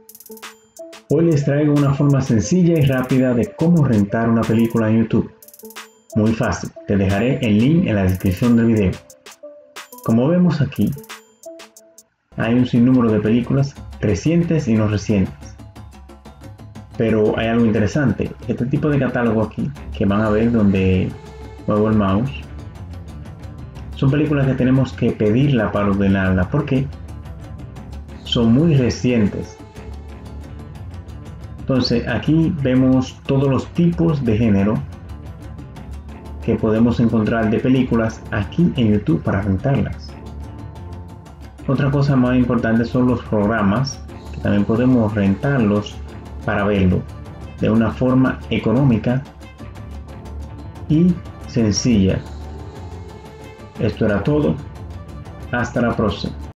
Hoy les traigo una forma sencilla y rápida de cómo rentar una película en YouTube. Muy fácil, te dejaré el link en la descripción del video. Como vemos aquí, hay un sinnúmero de películas recientes y no recientes. Pero hay algo interesante, este tipo de catálogo aquí, que van a ver donde muevo el mouse, son películas que tenemos que pedirla para ordenarla porque son muy recientes. Entonces aquí vemos todos los tipos de género que podemos encontrar de películas aquí en YouTube para rentarlas. Otra cosa más importante son los programas, que también podemos rentarlos para verlo de una forma económica y sencilla. Esto era todo. Hasta la próxima.